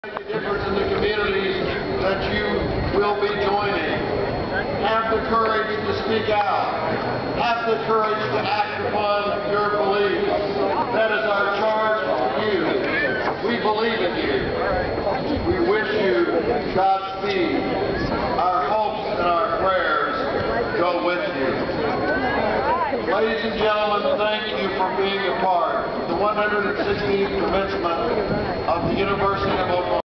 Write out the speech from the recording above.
Make a difference in the communities that you will be joining. Have the courage to speak out. Have the courage to act upon your beliefs. That is our charge to you. We believe in you. We wish you Godspeed. Our hopes and our prayers go with you. Ladies and gentlemen, thank you for being a part of the 116th commencement of the University of Oklahoma.